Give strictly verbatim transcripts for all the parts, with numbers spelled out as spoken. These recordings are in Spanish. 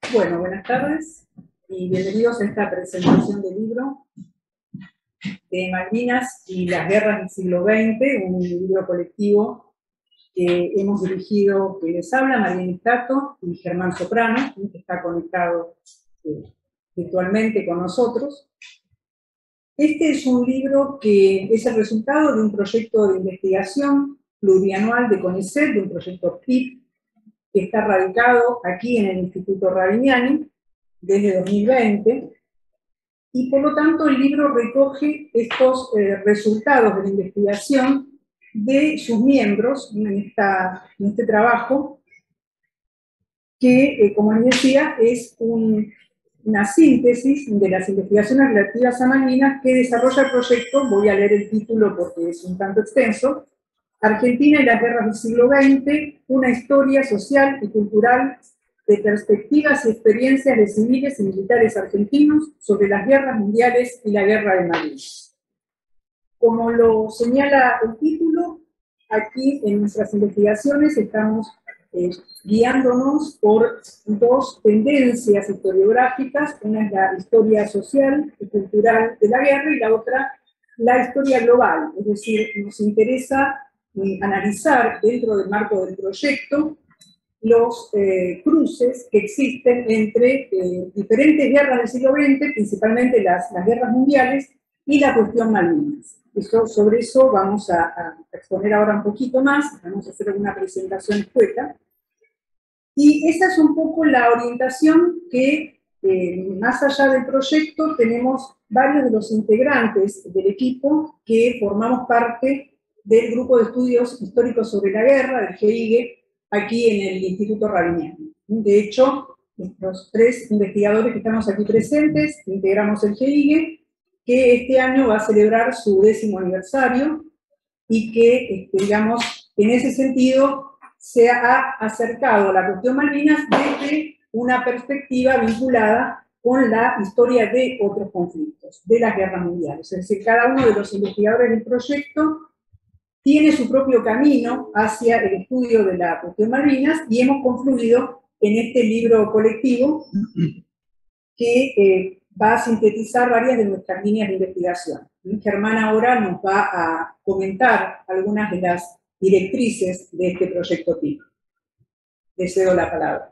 Bueno, buenas tardes y bienvenidos a esta presentación del libro de Malvinas y las guerras del siglo veinte, un libro colectivo que hemos dirigido, que les habla, María Nistato y Germán Soprano, que está conectado eh, virtualmente con nosotros. Este es un libro que es el resultado de un proyecto de investigación plurianual de CONICET, de un proyecto P I P, que está radicado aquí en el Instituto Ravignani desde dos mil veinte, y por lo tanto el libro recoge estos eh, resultados de la investigación de sus miembros en, esta, en este trabajo, que, eh, como les decía, es un, una síntesis de las investigaciones relativas a Malvinas que desarrolla el proyecto. Voy a leer el título porque es un tanto extenso: Argentina y las guerras del siglo veinte, una historia social y cultural de perspectivas y experiencias de civiles y militares argentinos sobre las guerras mundiales y la guerra de Malvinas. Como lo señala el título, aquí en nuestras investigaciones estamos eh, guiándonos por dos tendencias historiográficas. Una es la historia social y cultural de la guerra, y la otra la historia global. Es decir, nos interesa eh, analizar dentro del marco del proyecto los eh, cruces que existen entre eh, diferentes guerras del siglo veinte, principalmente las, las guerras mundiales, y la cuestión Malvinas. Eso, sobre eso vamos a, a exponer ahora un poquito más, vamos a hacer una presentación escueta. Y esa es un poco la orientación que, eh, más allá del proyecto, tenemos varios de los integrantes del equipo que formamos parte del Grupo de Estudios Históricos sobre la Guerra, del G I G E, aquí en el Instituto Ravignani. De hecho, los tres investigadores que estamos aquí presentes integramos el G I G E, que este año va a celebrar su décimo aniversario y que, este, digamos, en ese sentido se ha acercado a la cuestión Malvinas desde una perspectiva vinculada con la historia de otros conflictos, de las guerras mundiales. Es decir, cada uno de los investigadores del proyecto tiene su propio camino hacia el estudio de la cuestión Malvinas, y hemos confluido en este libro colectivo que eh, va a sintetizar varias de nuestras líneas de investigación. Germán ahora nos va a comentar algunas de las directrices de este proyecto P I P. Le cedo la palabra.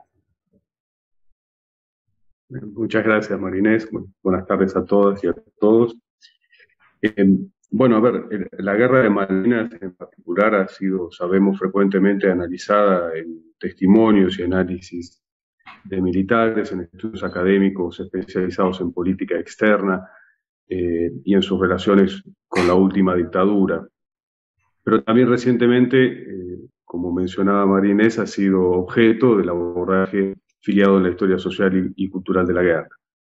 Muchas gracias, María Inés. Buenas tardes a todas y a todos. Eh, bueno, a ver, la guerra de Malvinas en particular ha sido, sabemos, frecuentemente analizada en testimonios y análisis de militares, en estudios académicos especializados en política externa eh, y en sus relaciones con la última dictadura. Pero también recientemente, eh, como mencionaba María Inés, ha sido objeto del abordaje filiado en la historia social y, y cultural de la guerra.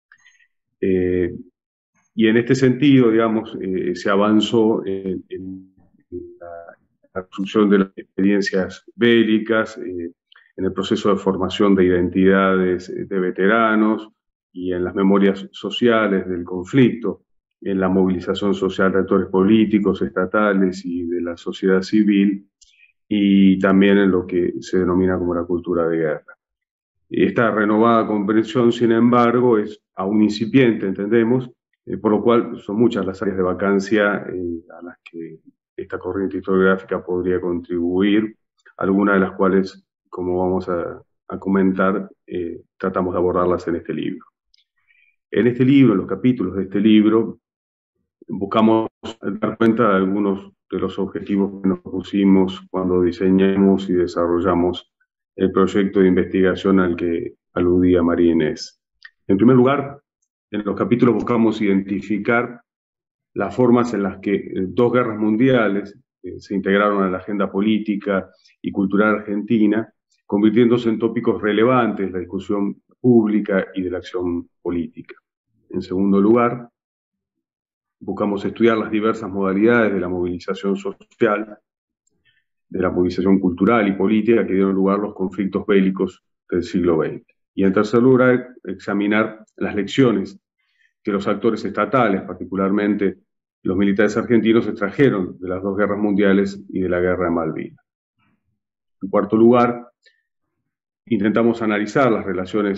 Eh, y en este sentido, digamos, eh, se avanzó en, en la, la construcción de las experiencias bélicas, eh, en el proceso de formación de identidades de veteranos y en las memorias sociales del conflicto, en la movilización social de actores políticos, estatales y de la sociedad civil, y también en lo que se denomina como la cultura de guerra. Esta renovada comprensión, sin embargo, es aún incipiente, entendemos, eh, por lo cual son muchas las áreas de vacancia eh, a las que esta corriente historiográfica podría contribuir, algunas de las cuales, como vamos a, a comentar, eh, tratamos de abordarlas en este libro. En este libro, en los capítulos de este libro, buscamos dar cuenta de algunos de los objetivos que nos pusimos cuando diseñamos y desarrollamos el proyecto de investigación al que aludía María Inés. En primer lugar, en los capítulos buscamos identificar las formas en las que dos guerras mundiales eh, se integraron a la agenda política y cultural argentina, convirtiéndose en tópicos relevantes de la discusión pública y de la acción política. En segundo lugar, buscamos estudiar las diversas modalidades de la movilización social, de la movilización cultural y política que dieron lugar a los conflictos bélicos del siglo veinte. Y en tercer lugar, examinar las lecciones que los actores estatales, particularmente los militares argentinos, extrajeron de las dos guerras mundiales y de la guerra de Malvinas. En cuarto lugar, intentamos analizar las relaciones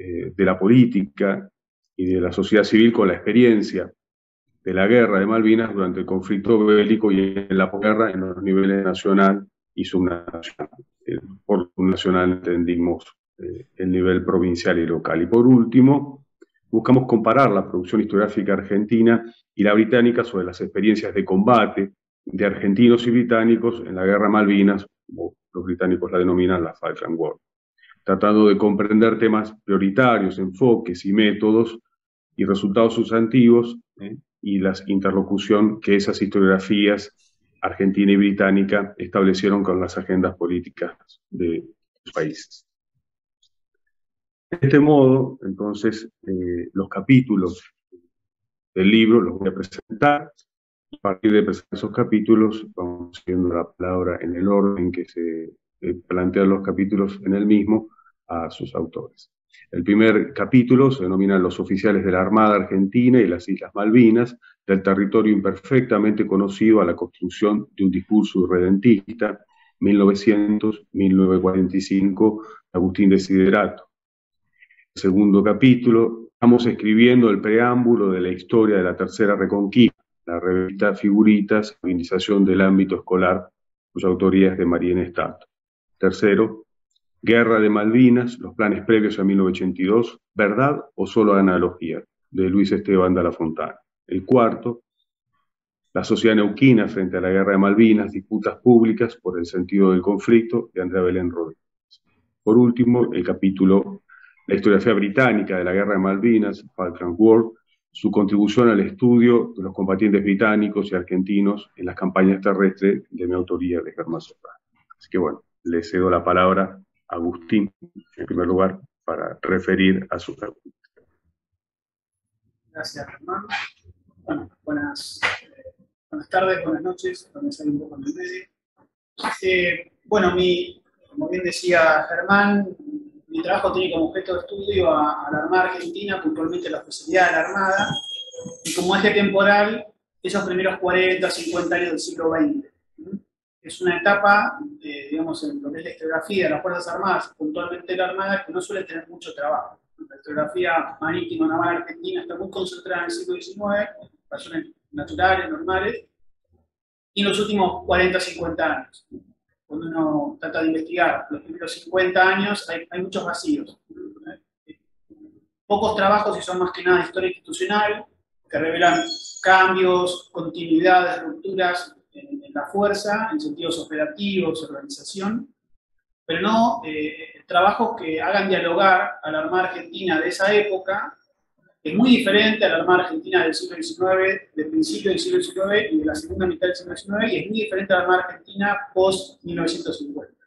eh, de la política y de la sociedad civil con la experiencia de la guerra de Malvinas durante el conflicto bélico y en la posguerra en los niveles nacional y subnacional. Eh, por subnacional entendimos eh, el nivel provincial y local. Y por último, buscamos comparar la producción historiográfica argentina y la británica sobre las experiencias de combate de argentinos y británicos en la guerra de Malvinas, como los británicos la denominan la Falkland War, tratando de comprender temas prioritarios, enfoques y métodos y resultados sustantivos, ¿eh? y la interlocución que esas historiografías argentina y británica establecieron con las agendas políticas de los países. De este modo, entonces, eh, los capítulos del libro los voy a presentar. A partir de presentar esos capítulos, vamos viendo la palabra en el orden que se eh, plantean los capítulos en el mismo a sus autores. El primer capítulo se denomina Los oficiales de la Armada Argentina y las Islas Malvinas, del territorio imperfectamente conocido a la construcción de un discurso irredentista, mil novecientos a mil novecientos cuarenta y cinco, Agustín Desiderato. El segundo capítulo, estamos escribiendo el preámbulo de la historia de la Tercera Reconquista, la revista Figuritas, organización del ámbito escolar, cuya autoría es de María Nestato. Tercero, Guerra de Malvinas, los planes previos a mil novecientos ochenta y dos, ¿verdad o solo analogía?, de Luis Esteban de la Fontana. El cuarto, la sociedad neuquina frente a la Guerra de Malvinas, disputas públicas por el sentido del conflicto, de Andrea Belén Rodríguez. Por último, el capítulo La historiografía británica de la Guerra de Malvinas, Falkland War, su contribución al estudio de los combatientes británicos y argentinos en las campañas terrestres, de mi autoría, de Germán Soprano. Así que bueno, le cedo la palabra a Agustín, en primer lugar, para referir a su pregunta. Gracias, Germán. Bueno, buenas, eh, buenas tardes, buenas noches, donde salí un poco en el medio. Eh, bueno, mi, como bien decía Germán, mi trabajo tiene como objeto de estudio a, a la Armada Argentina, puntualmente la oficialidad de la Armada, y como eje temporal, esos primeros cuarenta, cincuenta años del siglo veinte. Es una etapa, de, digamos, en lo que es la historiografía de las Fuerzas Armadas, puntualmente la Armada, que no suele tener mucho trabajo. La historiografía marítima naval argentina está muy concentrada en el siglo diecinueve, razones naturales, normales, y en los últimos cuarenta, cincuenta años. Cuando uno trata de investigar los primeros cincuenta años, hay, hay muchos vacíos. Pocos trabajos, y son más que nada de historia institucional, que revelan cambios, continuidades, rupturas en, en la fuerza, en sentidos operativos, organización, pero no eh, trabajos que hagan dialogar a la Armada Argentina de esa época, que es muy diferente a la Armada Argentina del siglo diecinueve, del principio del siglo diecinueve y de la segunda mitad del siglo diecinueve, y es muy diferente a la Armada Argentina post mil novecientos cincuenta.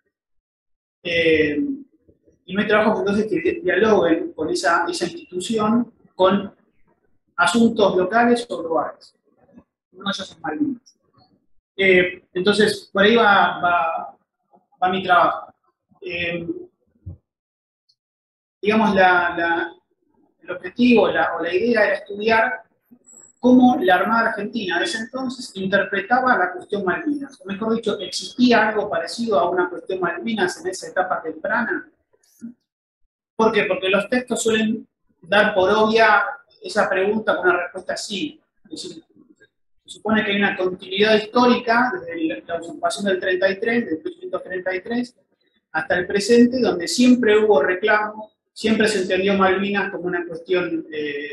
Eh, y no hay trabajos entonces que dialoguen con esa, esa institución con asuntos locales o globales. Uno de ellos es Malvinas. Eh, entonces, por ahí va, va, va mi trabajo. Eh, digamos, la, la, el objetivo la, o la idea era estudiar cómo la Armada Argentina de ese entonces interpretaba la cuestión Malvinas. O mejor dicho, ¿existía algo parecido a una cuestión Malvinas en esa etapa temprana? ¿Por qué? Porque los textos suelen dar por obvia esa pregunta con una respuesta sí. Es decir, se supone que hay una continuidad histórica desde la usurpación del treinta y tres, del mil ochocientos treinta y tres, hasta el presente, donde siempre hubo reclamo, siempre se entendió Malvinas como una cuestión eh,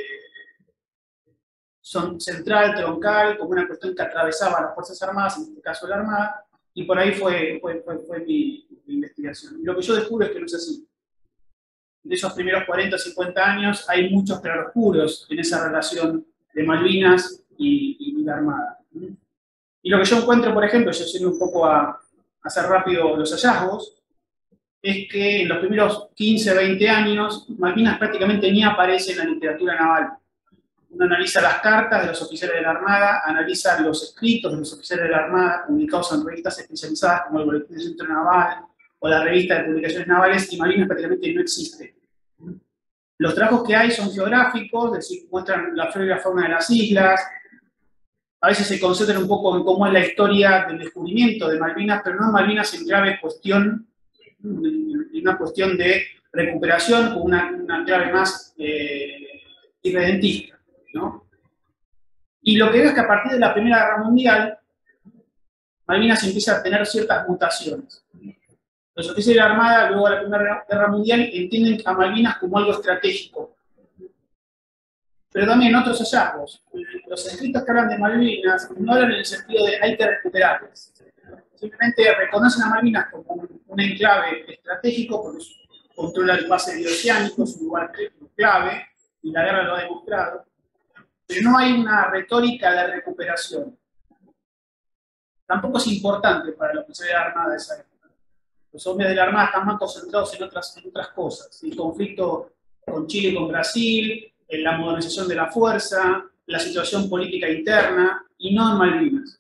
son central, troncal, como una cuestión que atravesaba a las Fuerzas Armadas, en este caso la Armada, y por ahí fue, fue, fue, fue mi, mi investigación. Y lo que yo descubro es que no es así. De esos primeros cuarenta, cincuenta años hay muchos claroscuros en esa relación de Malvinas y, y la Armada. Y lo que yo encuentro, por ejemplo, yo siendo un poco a, a hacer rápido los hallazgos, es que en los primeros quince, veinte años, Malvinas prácticamente ni aparece en la literatura naval. Uno analiza las cartas de los oficiales de la Armada, analiza los escritos de los oficiales de la Armada, publicados en revistas especializadas como el Boletín del Centro Naval o la Revista de Publicaciones Navales, y Malvinas prácticamente no existe. Los trabajos que hay son geográficos, es decir, muestran la flora y la fauna de las islas, a veces se concentran un poco en cómo es la historia del descubrimiento de Malvinas, pero no Malvinas en grave cuestión, en una cuestión de recuperación con una, una clave más eh, irredentista, ¿no? Y lo que veo es que a partir de la Primera Guerra Mundial, Malvinas empieza a tener ciertas mutaciones. Los oficiales de la Armada, luego de la Primera Guerra Mundial, entienden a Malvinas como algo estratégico. Pero también otros hallazgos. Los escritos que hablan de Malvinas no hablan en el sentido de hay que recuperarlas. Simplemente reconocen a Malvinas como un enclave estratégico porque controla el pase bioceánico, es un lugar clave, y la guerra lo ha demostrado. Pero no hay una retórica de recuperación. Tampoco es importante para los oficiales de la Armada de esa época. Los hombres de la Armada están más concentrados en otras, en otras cosas. El conflicto con Chile y con Brasil, en la modernización de la fuerza, la situación política interna, y no en Malvinas.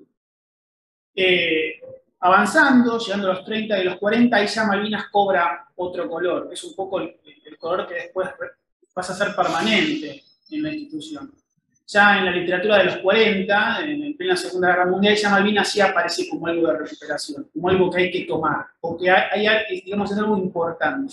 Eh, avanzando, llegando a los treinta y los cuarenta, y ya Malvinas cobra otro color. Es un poco el, el color que después pasa a ser permanente en la institución. Ya en la literatura de los cuarenta, en plena Segunda Guerra Mundial, ya Malvinas sí aparece como algo de recuperación, como algo que hay que tomar, porque hay, hay, digamos, es algo importante.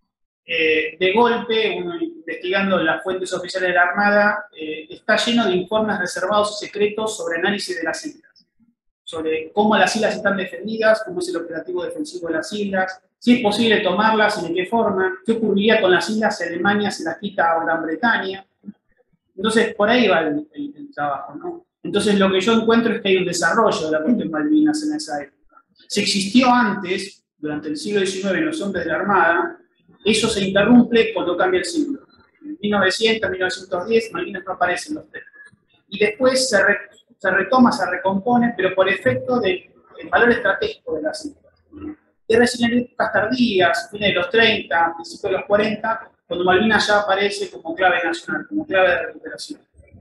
Eh, de golpe, uno investigando las fuentes oficiales de la Armada, eh, está lleno de informes reservados y secretos sobre análisis de las islas, sobre cómo las islas están defendidas, cómo es el operativo defensivo de las islas, si es posible tomarlas y de qué forma, qué ocurriría con las islas si Alemania se las quita a Gran Bretaña. Entonces, por ahí va el, el, el trabajo, ¿no? Entonces, lo que yo encuentro es que hay un desarrollo de la cuestión Malvinas en esa época. Si existió antes, durante el siglo diecinueve, en los hombres de la Armada, eso se interrumpe cuando cambia el siglo. En mil novecientos, mil novecientos diez, Malvinas no aparece en los textos. Y después se, re, se retoma, se recompone, pero por efecto del valor estratégico de las islas. Y recién en épocas tardías, fines de los treinta, principios de los cuarenta, cuando Malvinas ya aparece como clave nacional, como clave de recuperación.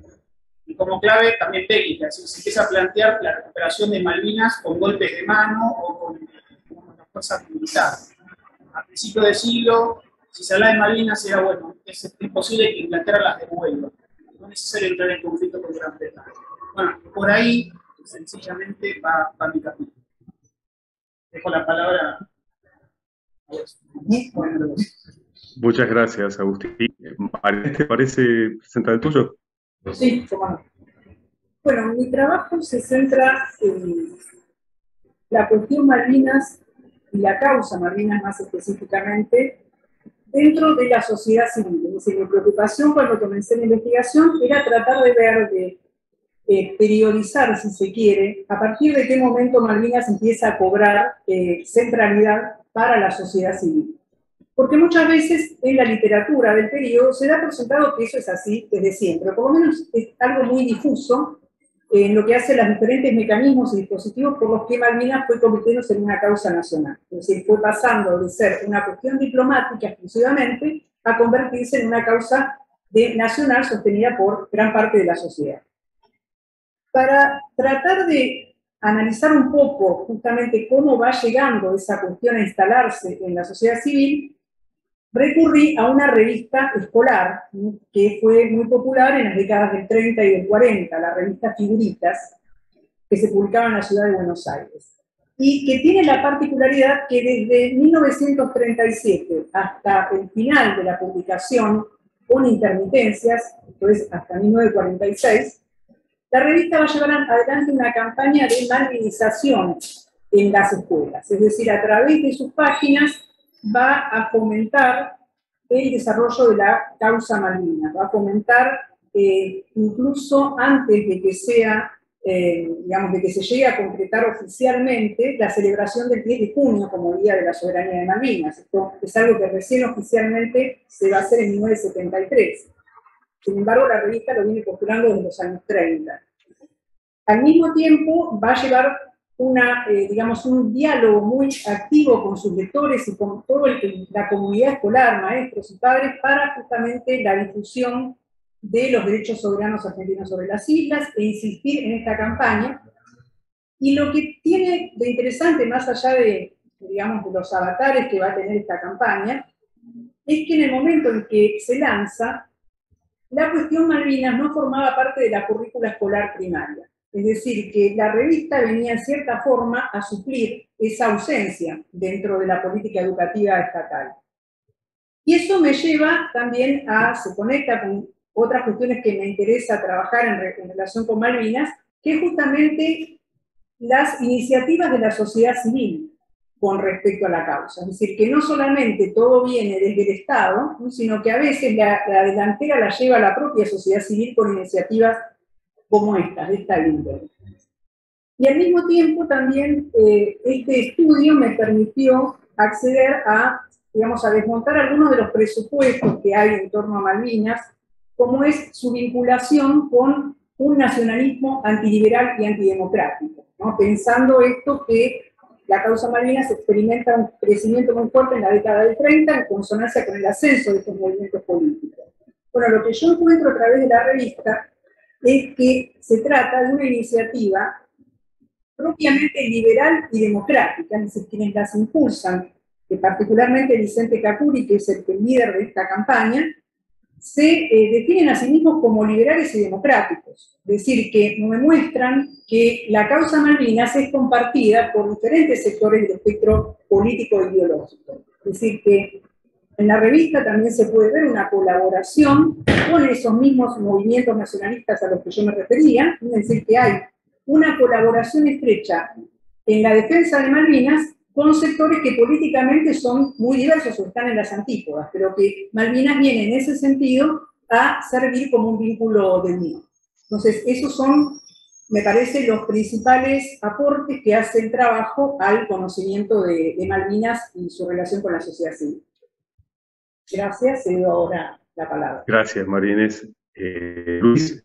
Y como clave también técnica, es decir, se empieza a plantear la recuperación de Malvinas con golpes de mano o con, con las fuerzas militares. A principios del siglo, si se habla de Malvinas, era bueno, es imposible que Inglaterra las devuelva. No es necesario entrar en conflicto con Gran Bretaña. Bueno, por ahí, sencillamente, va, va mi capítulo. Dejo la palabra a vos. Bueno, muchas gracias, Agustín. María, ¿te parece presentar el tuyo? Sí, cómo no. Bueno, mi trabajo se centra en la cuestión Malvinas y la causa Malvinas más específicamente dentro de la sociedad civil. Es decir, mi preocupación cuando comencé la investigación era tratar de ver, de eh, periodizar, si se quiere, a partir de qué momento Malvinas empieza a cobrar eh, centralidad para la sociedad civil. Porque muchas veces en la literatura del periodo se da por sentado que eso es así desde siempre, por lo menos es algo muy difuso en lo que hace los diferentes mecanismos y dispositivos por los que Malvinas fue convirtiéndose en una causa nacional. Es decir, fue pasando de ser una cuestión diplomática exclusivamente a convertirse en una causa de, nacional sostenida por gran parte de la sociedad. Para tratar de analizar un poco justamente cómo va llegando esa cuestión a instalarse en la sociedad civil, recurrí a una revista escolar que fue muy popular en las décadas del treinta y del cuarenta, la revista Figuritas, que se publicaba en la ciudad de Buenos Aires. Y que tiene la particularidad que desde mil novecientos treinta y siete hasta el final de la publicación, con intermitencias, entonces hasta mil novecientos cuarenta y seis, la revista va a llevar adelante una campaña de malvinización en las escuelas. Es decir, a través de sus páginas va a fomentar el desarrollo de la causa Malvinas, va a fomentar eh, incluso antes de que sea, eh, digamos, de que se llegue a concretar oficialmente la celebración del diez de junio como Día de la Soberanía de Malvinas. Esto es algo que recién oficialmente se va a hacer en mil novecientos setenta y tres. Sin embargo, la revista lo viene postulando desde los años treinta. Al mismo tiempo, va a llevar una, eh, digamos, un diálogo muy activo con sus lectores y con toda la comunidad escolar, maestros y padres, para justamente la difusión de los derechos soberanos argentinos sobre las islas e insistir en esta campaña. Y lo que tiene de interesante, más allá de, digamos, de los avatares que va a tener esta campaña, es que en el momento en que se lanza, la cuestión Malvinas no formaba parte de la currícula escolar primaria. Es decir, que la revista venía en cierta forma a suplir esa ausencia dentro de la política educativa estatal. Y eso me lleva también a, se conecta con otras cuestiones que me interesa trabajar en, re, en relación con Malvinas, que es justamente las iniciativas de la sociedad civil con respecto a la causa. Es decir, que no solamente todo viene desde el Estado, ¿no? Sino que a veces la, la delantera la lleva la propia sociedad civil con iniciativas como estas, de esta índole. Y al mismo tiempo también eh, este estudio me permitió acceder a, digamos, a desmontar algunos de los presupuestos que hay en torno a Malvinas, como es su vinculación con un nacionalismo antiliberal y antidemocrático, ¿no? Pensando esto que la causa Malvinas experimenta un crecimiento muy fuerte en la década del treinta, en consonancia con el ascenso de estos movimientos políticos. Bueno, lo que yo encuentro a través de la revista es que se trata de una iniciativa propiamente liberal y democrática, es decir, quienes las impulsan, que particularmente Vicente Capuri, que es el, el líder de esta campaña, se eh, definen a sí mismos como liberales y democráticos. Es decir, que me muestran que la causa Malvinas es compartida por diferentes sectores del espectro político e ideológico. Es decir, que en la revista también se puede ver una colaboración con esos mismos movimientos nacionalistas a los que yo me refería, es decir, que hay una colaboración estrecha en la defensa de Malvinas con sectores que políticamente son muy diversos o están en las antípodas, pero que Malvinas viene en ese sentido a servir como un vínculo de unión. Entonces, esos son, me parece, los principales aportes que hace el trabajo al conocimiento de, de Malvinas y su relación con la sociedad civil. Gracias, cedo ahora la palabra. Gracias, María Inés. Eh, Luis.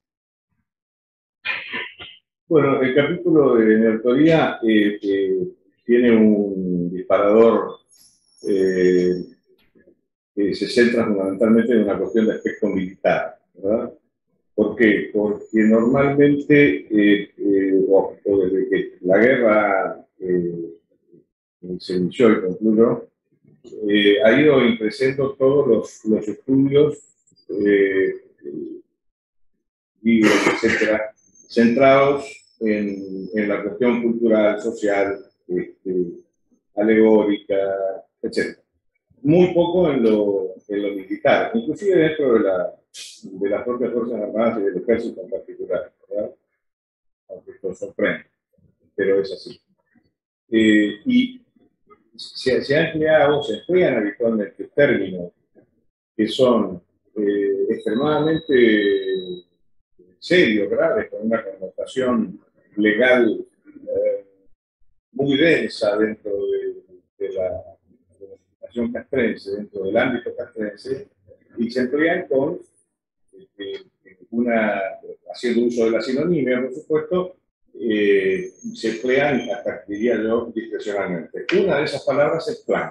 Bueno, el capítulo de mi autoría eh, eh, tiene un disparador eh, que se centra fundamentalmente en una cuestión de aspecto militar, ¿verdad? ¿Por qué? Porque normalmente, eh, eh, o, o desde que la guerra eh, se inició y concluyó, eh, ha ido impresando todos los, los estudios, eh, libros, etcétera, centrados en, en la cuestión cultural, social, este, alegórica, etcétera. Muy poco en lo, en lo militar, inclusive dentro de, la, de las propias Fuerzas Armadas y del Ejército en particular, ¿verdad? Aunque esto sorprende, pero es así. Eh, y se, se han empleado, se emplean habitualmente términos que son eh, extremadamente serios, graves, con una connotación legal eh, muy densa dentro de, de la legislación castrense, dentro del ámbito castrense, y se emplean con eh, una, haciendo uso de la sinonimia, por supuesto, eh, se emplean, hasta diría yo, discrecionalmente. Una de esas palabras es plan.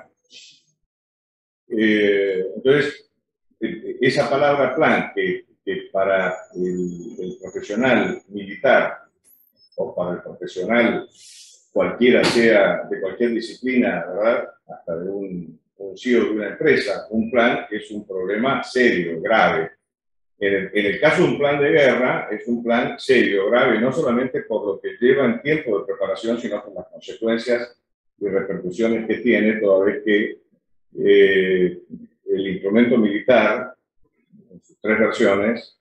Eh, entonces, esa palabra plan, que, que para el, el profesional militar o para el profesional cualquiera sea de cualquier disciplina, ¿verdad? Hasta de un, un C E O de una empresa, un plan es un problema serio, grave. En el, en el caso de un plan de guerra, es un plan serio, grave, no solamente por lo que lleva en tiempo de preparación, sino por las consecuencias y repercusiones que tiene, toda vez que eh, el instrumento militar, en sus tres versiones,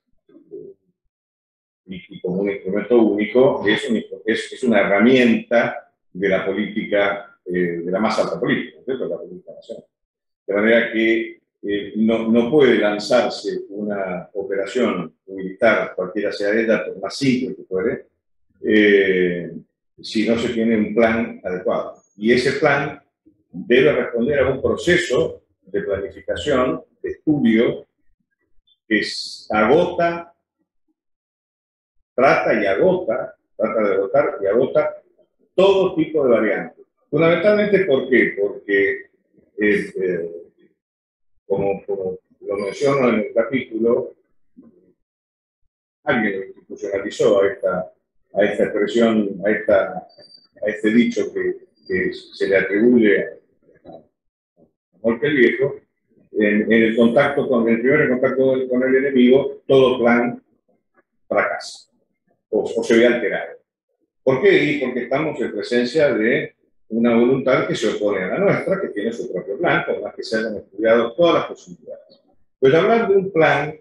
y, y como un instrumento único, es, un, es, es una herramienta de la política, eh, de la más alta política, ¿no? De la política nacional. De manera que eh, no, no puede lanzarse una operación militar, cualquiera sea ella, por más simple que fuere, eh, si no se tiene un plan adecuado. Y ese plan debe responder a un proceso de planificación, de estudio, que agota, trata y agota, trata de agotar y agota todo tipo de variantes. Fundamentalmente, ¿por qué? Porque, eh, eh, como, como lo menciono en el capítulo, alguien lo institucionalizó a esta, a esta expresión, a, esta, a este dicho que, que se le atribuye a Moltke el Viejo. En, en el contacto con el primer contacto con el enemigo, todo plan fracasa o, o se ve alterado. ¿Por qué? Y porque estamos en presencia de una voluntad que se opone a la nuestra, que tiene su propio plan, por más que se hayan estudiado todas las posibilidades. Pues hablar de un plan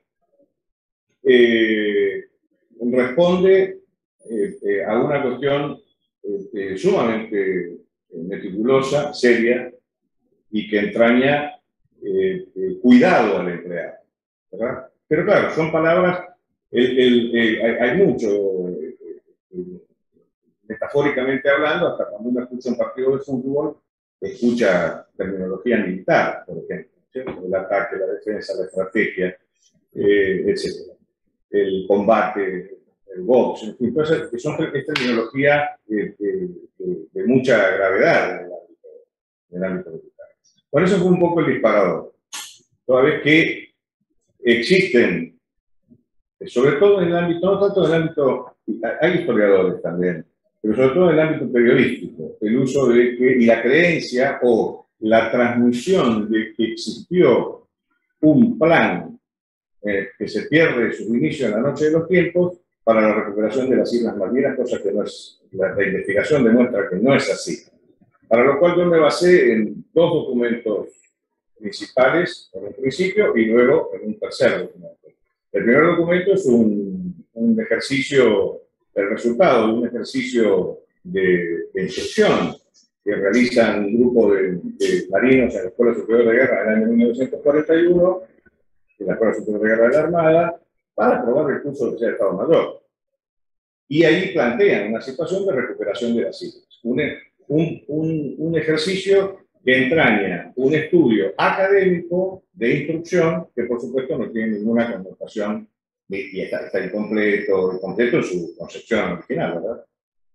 eh, responde eh, eh, a una cuestión eh, eh, sumamente meticulosa, seria, y que entraña eh, eh, cuidado al empleado, ¿verdad? Pero claro, son palabras, el, el, el, hay, hay mucho, eh, eh, metafóricamente hablando, hasta cuando uno escucha un partido de fútbol, escucha terminología militar, por ejemplo, ¿cierto? El ataque, la defensa, la estrategia, eh, etcétera. El combate, el box, en fin, entonces, que son es terminología de, de, de, de mucha gravedad en el ámbito, en el ámbito militar. Por eso fue un poco el disparador. Toda vez que existen, sobre todo en el ámbito, no tanto en el ámbito, hay historiadores también, pero sobre todo en el ámbito periodístico, el uso de que, y la creencia o la transmisión de que existió un plan eh, que se pierde sus inicios en la noche de los tiempos para la recuperación de las Islas Malvinas, cosa que no es, la, la investigación demuestra que no es así. Para lo cual yo me basé en dos documentos principales, en un principio, y luego en un tercer documento. El primer documento es un, un ejercicio, el resultado de un ejercicio de, de instrucción que realizan un grupo de, de marinos en la Escuela Superior de Guerra en el año mil novecientos cuarenta y uno, en la Escuela Superior de Guerra de la Armada, para aprobar el curso de oficial de Estado Mayor. Y ahí plantean una situación de recuperación de las islas. Un, un, un, un ejercicio que entraña un estudio académico de instrucción que, por supuesto, no tiene ninguna connotación y está, está incompleto, incompleto en su concepción original, ¿verdad?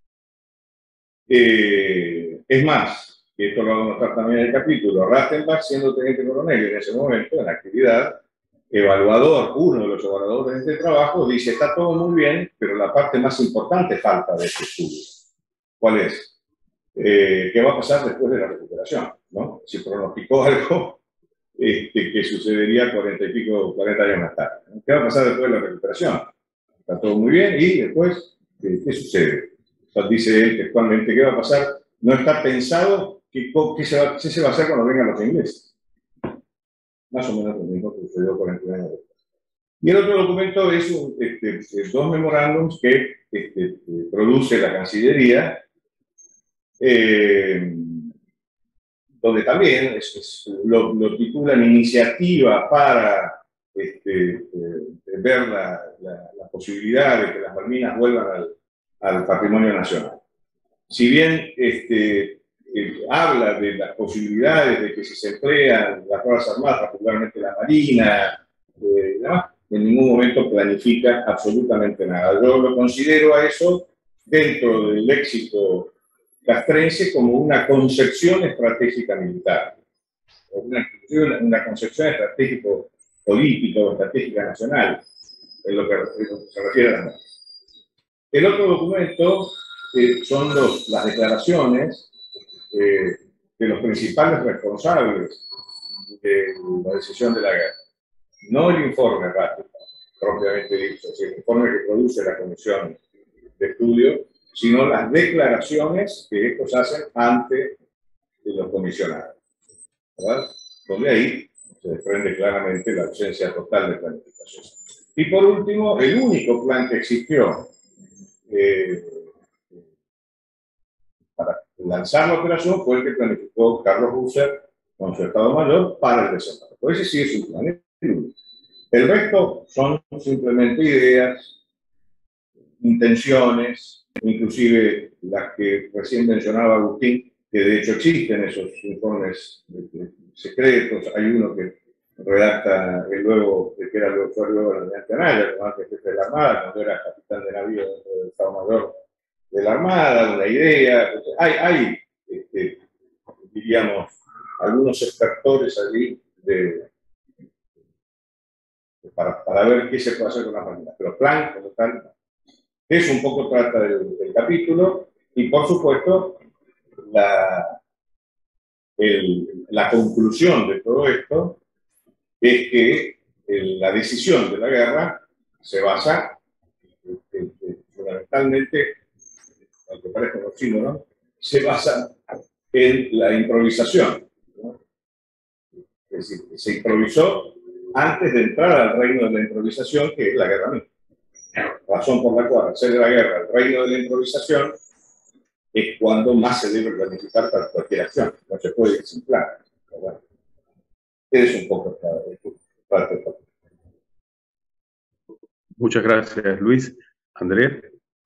Eh, es más, y esto lo vamos a notar también en el capítulo, Rastenbach, siendo teniente coronel en ese momento, en la actividad, evaluador, uno de los evaluadores de este trabajo, dice, está todo muy bien, pero la parte más importante falta de este estudio. ¿Cuál es? Eh, ¿Qué va a pasar después de la recuperación? ¿No? Si pronosticó algo este, que sucedería cuarenta y pico, cuarenta años más tarde. ¿No? ¿Qué va a pasar después de la recuperación? Está todo muy bien, y después, ¿qué, qué sucede? Entonces, dice él textualmente, ¿qué va a pasar? No está pensado qué, qué, se va, qué se va a hacer cuando vengan los ingleses. Más o menos lo mismo que sucedió cuarenta años después. Y el otro documento es un, este, dos memorándums que este, produce la Cancillería, Eh, donde también es, es, lo, lo titulan Iniciativa para este, eh, ver la, la, la posibilidad de que las Malvinas vuelvan al, al patrimonio nacional. Si bien este, eh, habla de las posibilidades de que si se emplean las Fuerzas Armadas, particularmente la Marina, eh, ¿no? En ningún momento planifica absolutamente nada. Yo lo considero a eso dentro del léxico castrense como una concepción estratégica militar, una, una concepción estratégico política o estratégica nacional, en lo que, en lo que se refiere a las Malvinas. El otro documento eh, son los, las declaraciones eh, de los principales responsables de la decisión de la guerra. No el informe rápido, propiamente dicho, es el informe que produce la Comisión de Estudio, sino las declaraciones que estos hacen ante los comisionados, ¿verdad? Donde ahí se desprende claramente la ausencia total de planificación. Y por último, el único plan que existió eh, para lanzar la operación fue el que planificó Carlos Busser con su Estado Mayor para el desembarco. Ese sí es un plan. El resto son simplemente ideas, intenciones, inclusive las que recién mencionaba Agustín, que de hecho existen esos informes secretos. Hay uno que redacta el luego, que era luego, fue luego el almirante Anaya, como antes jefe de la Armada, cuando era capitán de navío dentro del Estado Mayor de la Armada, una idea. Hay, hay este, diríamos, algunos expertores allí de, de, para, para ver qué se puede hacer con las Malvinas, pero plan como tal. Eso un poco trata del, del capítulo, y por supuesto la, el, la conclusión de todo esto es que el, la decisión de la guerra se basa eh, eh, fundamentalmente, aunque parezca un oxímoron, se basa en la improvisación, ¿no? Es decir, se improvisó antes de entrar al reino de la improvisación, que es la guerra misma. Razón por la cual hacer la guerra al reino de la improvisación es cuando más se debe planificar para cualquier acción. No se puede ir sin plan. Pero bueno, es un poco parte de todo. Muchas gracias, Luis. Andrea.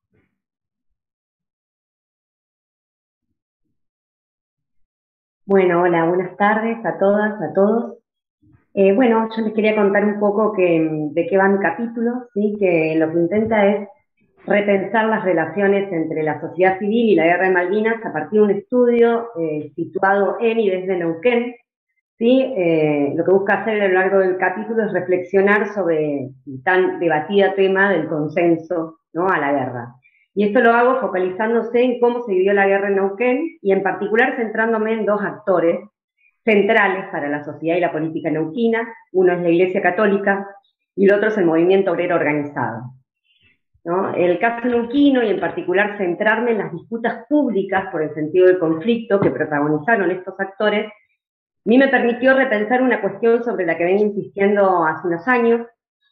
Bueno, hola, buenas tardes a todas, a todos. Eh, bueno, yo les quería contar un poco que, de qué va mi capítulo, ¿sí? Que lo que intenta es repensar las relaciones entre la sociedad civil y la guerra de Malvinas a partir de un estudio eh, situado en y desde Neuquén, ¿sí? Eh, lo que busca hacer a lo largo del capítulo es reflexionar sobre el tan debatida tema del consenso, ¿no?, a la guerra. Y esto lo hago focalizándose en cómo se vivió la guerra en Neuquén y en particular centrándome en dos actores centrales para la sociedad y la política neuquina. Uno es la Iglesia Católica y el otro es el movimiento obrero organizado, ¿no? El caso neuquino, y en particular centrarme en las disputas públicas por el sentido del conflicto que protagonizaron estos actores, a mí me permitió repensar una cuestión sobre la que vengo insistiendo hace unos años,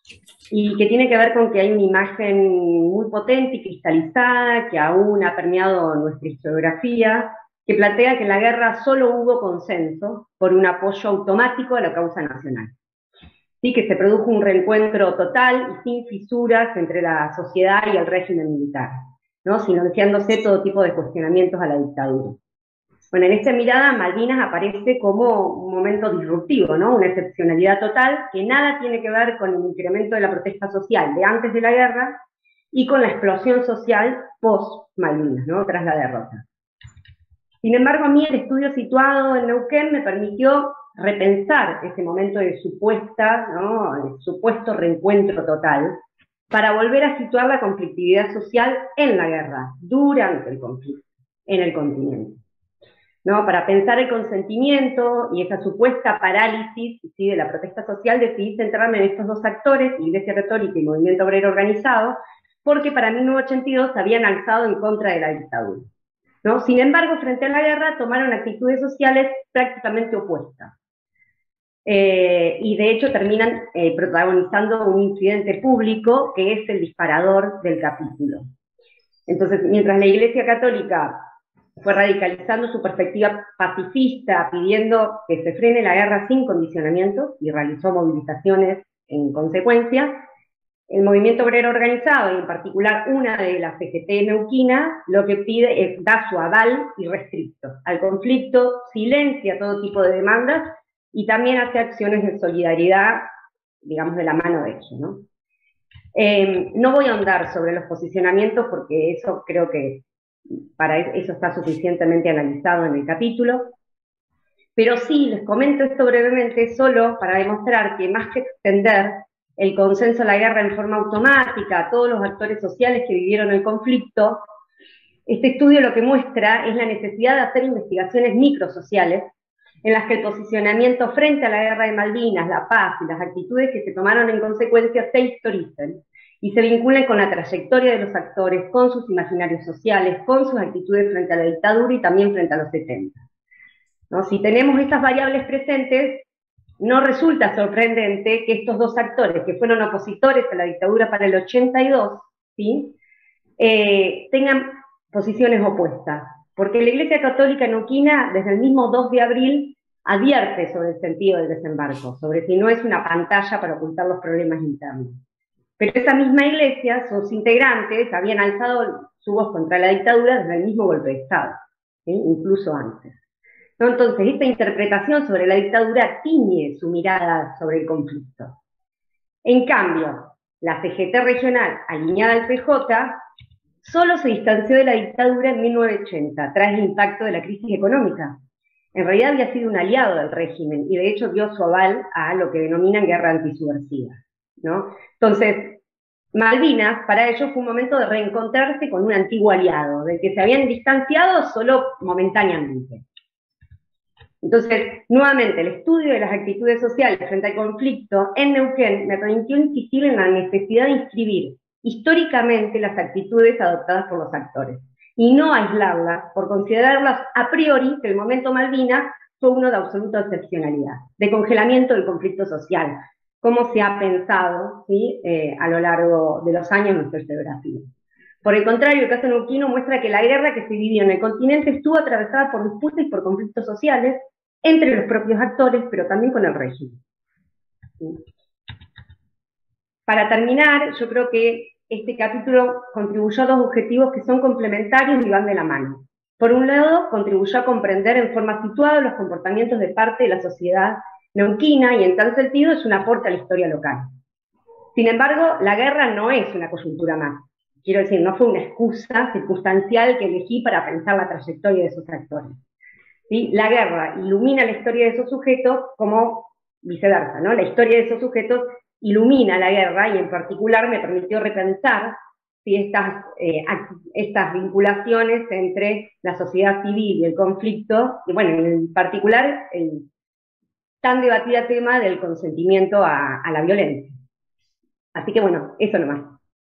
y que tiene que ver con que hay una imagen muy potente y cristalizada que aún ha permeado nuestra historiografía, que plantea que en la guerra solo hubo consenso por un apoyo automático a la causa nacional. Sí, que se produjo un reencuentro total y sin fisuras entre la sociedad y el régimen militar, ¿no?, silenciándose todo tipo de cuestionamientos a la dictadura. Bueno, en esta mirada Malvinas aparece como un momento disruptivo, ¿no?, una excepcionalidad total que nada tiene que ver con el incremento de la protesta social de antes de la guerra y con la explosión social post-Malvinas, ¿no?, tras la derrota. Sin embargo, a mí el estudio situado en Neuquén me permitió repensar ese momento de supuesta, ¿no?, supuesto reencuentro total, para volver a situar la conflictividad social en la guerra, durante el conflicto, en el continente, ¿no? Para pensar el consentimiento y esa supuesta parálisis, ¿sí?, de la protesta social, decidí centrarme en estos dos actores, Iglesia Católica y Movimiento Obrero Organizado, porque para mil novecientos ochenta y dos se habían alzado en contra de la dictadura, ¿no? Sin embargo, frente a la guerra tomaron actitudes sociales prácticamente opuestas. Eh, y de hecho terminan eh, protagonizando un incidente público que es el disparador del capítulo. Entonces, mientras la Iglesia Católica fue radicalizando su perspectiva pacifista, pidiendo que se frene la guerra sin condicionamientos, y realizó movilizaciones en consecuencia, el movimiento obrero organizado, y en particular una de las C G T neuquina, lo que pide es dar su aval irrestricto al conflicto, silencia todo tipo de demandas, y también hace acciones de solidaridad, digamos, de la mano de ellos, ¿no? Eh, no voy a ahondar sobre los posicionamientos porque eso creo que para eso está suficientemente analizado en el capítulo, pero sí les comento esto brevemente solo para demostrar que más que extender el consenso a la guerra en forma automática a todos los actores sociales que vivieron el conflicto, este estudio lo que muestra es la necesidad de hacer investigaciones microsociales en las que el posicionamiento frente a la guerra de Malvinas, la paz y las actitudes que se tomaron en consecuencia se historicen y se vinculen con la trayectoria de los actores, con sus imaginarios sociales, con sus actitudes frente a la dictadura y también frente a los setenta. ¿No? Si tenemos estas variables presentes, no resulta sorprendente que estos dos actores, que fueron opositores a la dictadura para el ochenta y dos, ¿sí?, eh, tengan posiciones opuestas. Porque la Iglesia Católica neuquina, desde el mismo dos de abril, advierte sobre el sentido del desembarco, sobre si no es una pantalla para ocultar los problemas internos. Pero esa misma iglesia, sus integrantes, habían alzado su voz contra la dictadura desde el mismo golpe de Estado, ¿sí?, incluso antes. ¿No? Entonces, esta interpretación sobre la dictadura tiñe su mirada sobre el conflicto. En cambio, la C G T regional, alineada al P J, solo se distanció de la dictadura en mil novecientos ochenta, tras el impacto de la crisis económica. En realidad había sido un aliado del régimen, y de hecho dio su aval a lo que denominan guerra antisubversiva, ¿no? Entonces, Malvinas, para ellos fue un momento de reencontrarse con un antiguo aliado, del que se habían distanciado solo momentáneamente. Entonces, nuevamente, el estudio de las actitudes sociales frente al conflicto en Neuquén me permitió insistir en la necesidad de inscribir históricamente las actitudes adoptadas por los actores, y no aislarlas por considerarlas a priori que el momento Malvinas fue uno de absoluta excepcionalidad, de congelamiento del conflicto social, como se ha pensado, ¿sí?, eh, a lo largo de los años en nuestra historiografía. Por el contrario, el caso neuquino muestra que la guerra que se vivió en el continente estuvo atravesada por disputas y por conflictos sociales entre los propios actores, pero también con el régimen. Para terminar, yo creo que este capítulo contribuyó a dos objetivos que son complementarios y van de la mano. Por un lado, contribuyó a comprender en forma situada los comportamientos de parte de la sociedad neuquina, y en tal sentido es un aporte a la historia local. Sin embargo, la guerra no es una coyuntura más. Quiero decir, no fue una excusa circunstancial que elegí para pensar la trayectoria de esos actores. ¿Sí? La guerra ilumina la historia de esos sujetos como viceversa, ¿no? La historia de esos sujetos ilumina la guerra y en particular me permitió repensar, ¿sí?, estas, eh, estas vinculaciones entre la sociedad civil y el conflicto, y bueno, en particular el tan debatida tema del consentimiento a, a la violencia. Así que bueno, eso nomás.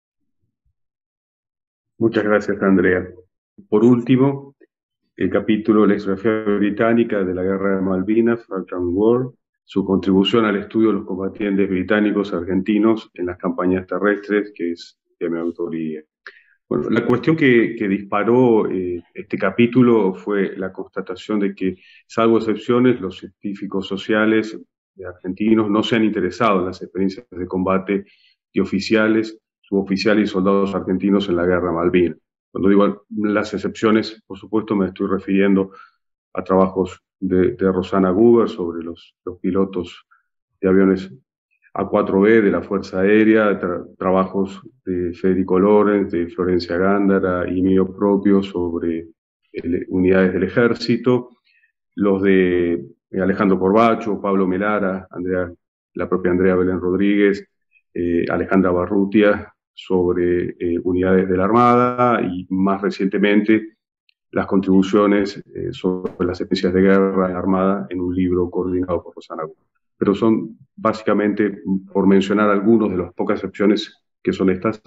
Muchas gracias, Andrea. Por último, el capítulo La historiografía británica de la Guerra de Malvinas, Falkland War, su contribución al estudio de los combatientes británicos argentinos en las campañas terrestres, que es de mi autoría. Bueno, la cuestión que, que disparó eh, este capítulo fue la constatación de que, salvo excepciones, los científicos sociales argentinos no se han interesado en las experiencias de combate de oficiales, suboficiales y soldados argentinos en la Guerra de Malvinas. Cuando digo las excepciones, por supuesto me estoy refiriendo a trabajos de, de Rosana Guber sobre los, los pilotos de aviones A cuatro B de la Fuerza Aérea, tra trabajos de Federico Lorenz, de Florencia Gándara y mío propio sobre el, unidades del ejército, los de Alejandro Corbacho, Pablo Melara, Andrea, la propia Andrea Belén Rodríguez, eh, Alejandra Barrutia sobre eh, unidades de la Armada, y más recientemente las contribuciones eh, sobre las experiencias de guerra de la Armada en un libro coordinado por Rosana Guber. Pero son básicamente, por mencionar algunos de las pocas excepciones que son estas,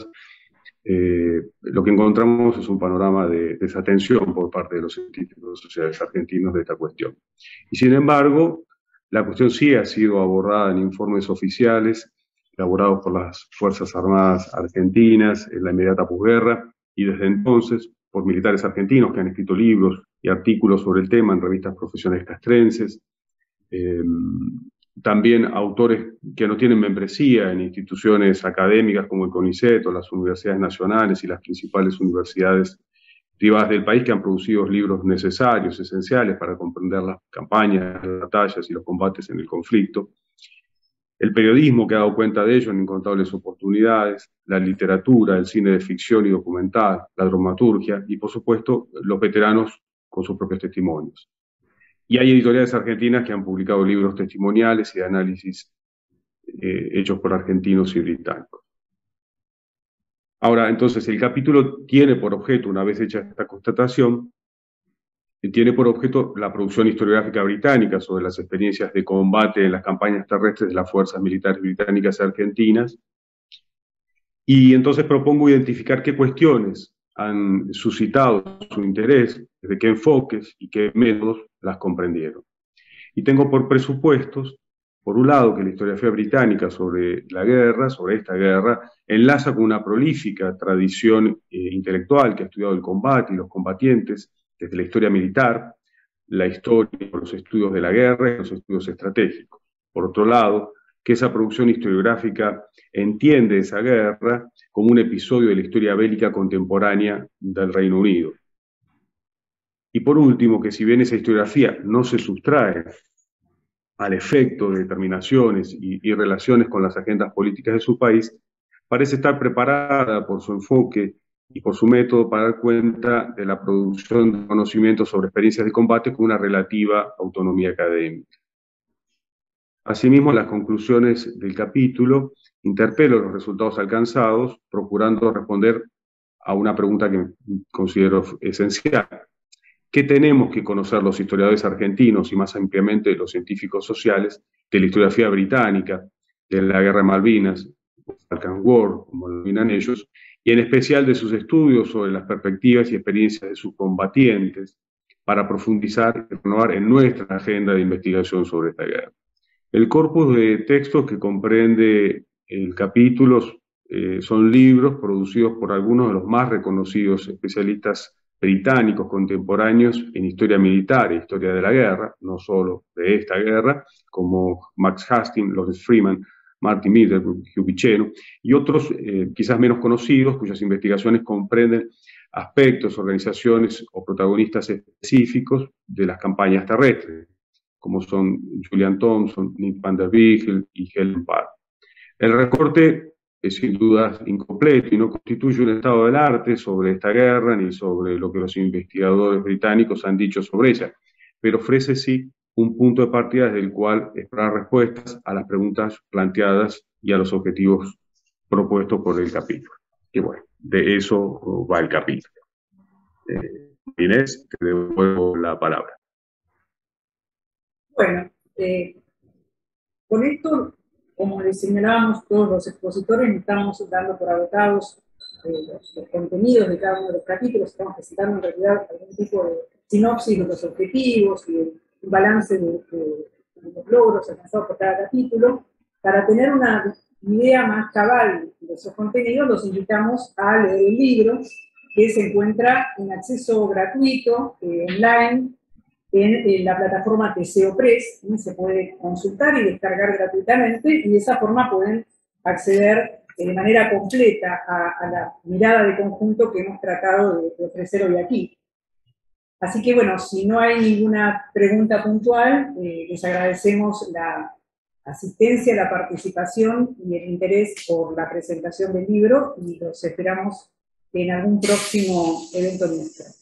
eh, lo que encontramos es un panorama de desatención por parte de los científicos sociales argentinos de esta cuestión. Y sin embargo, la cuestión sí ha sido abordada en informes oficiales elaborados por las Fuerzas Armadas Argentinas en la inmediata posguerra, y desde entonces por militares argentinos que han escrito libros y artículos sobre el tema en revistas profesionales castrenses, eh, también autores que no tienen membresía en instituciones académicas como el CONICET o las universidades nacionales y las principales universidades privadas del país, que han producido libros necesarios, esenciales para comprender las campañas, las batallas y los combates en el conflicto. El periodismo, que ha dado cuenta de ello en incontables oportunidades, la literatura, el cine de ficción y documental, la dramaturgia y, por supuesto, los veteranos con sus propios testimonios. Y hay editoriales argentinas que han publicado libros testimoniales y de análisis eh, hechos por argentinos y británicos. Ahora, entonces, el capítulo tiene por objeto, una vez hecha esta constatación, tiene por objeto la producción historiográfica británica sobre las experiencias de combate en las campañas terrestres de las fuerzas militares británicas y argentinas, y entonces propongo identificar qué cuestiones han suscitado su interés, desde qué enfoques y qué métodos las comprendieron. Y tengo por presupuestos, por un lado, que la historiografía británica sobre la guerra, sobre esta guerra, enlaza con una prolífica tradición eh, intelectual que ha estudiado el combate y los combatientes desde la historia militar, la historia, los estudios de la guerra y los estudios estratégicos. Por otro lado, que esa producción historiográfica entiende esa guerra como un episodio de la historia bélica contemporánea del Reino Unido. Y por último, que si bien esa historiografía no se sustrae al efecto de determinaciones y, y relaciones con las agendas políticas de su país, parece estar preparada por su enfoque y por su método para dar cuenta de la producción de conocimientos sobre experiencias de combate con una relativa autonomía académica. Asimismo, las conclusiones del capítulo interpelan los resultados alcanzados, procurando responder a una pregunta que considero esencial. ¿Qué tenemos que conocer los historiadores argentinos y más ampliamente los científicos sociales de la historiografía británica, de la Guerra de Malvinas, Falkland War, como lo denominan ellos, y en especial de sus estudios sobre las perspectivas y experiencias de sus combatientes, para profundizar y renovar en nuestra agenda de investigación sobre esta guerra. El corpus de textos que comprende el capítulo eh, son libros producidos por algunos de los más reconocidos especialistas británicos contemporáneos en historia militar e historia de la guerra, no solo de esta guerra, como Max Hastings, Lawrence Freeman, Martin Middlebrooke, Hugh Bicheno, y otros eh, quizás menos conocidos, cuyas investigaciones comprenden aspectos, organizaciones o protagonistas específicos de las campañas terrestres, como son Julian Thompson, Nick van der Vigel y Helen Parr. El recorte es sin duda incompleto y no constituye un estado del arte sobre esta guerra ni sobre lo que los investigadores británicos han dicho sobre ella, pero ofrece sí un punto de partida desde el cual esperar respuestas a las preguntas planteadas y a los objetivos propuestos por el capítulo. Y bueno, de eso va el capítulo. Eh, Inés, te devuelvo la palabra. Bueno, eh, con esto, como les señalábamos todos los expositores, estamos dando por agotados eh, los, los contenidos de cada uno de los capítulos, estamos presentando en realidad algún tipo de sinopsis de los objetivos y de un balance de, de, de los logros alcanzados por cada capítulo. Para tener una idea más cabal de esos contenidos, los invitamos a leer el libro, que se encuentra en acceso gratuito, eh, online, en, en la plataforma TCOpress, ¿sí? Se puede consultar y descargar gratuitamente, y de esa forma pueden acceder eh, de manera completa a, a la mirada de conjunto que hemos tratado de, de ofrecer hoy aquí. Así que bueno, si no hay ninguna pregunta puntual, eh, les agradecemos la asistencia, la participación y el interés por la presentación del libro, y los esperamos en algún próximo evento nuestro.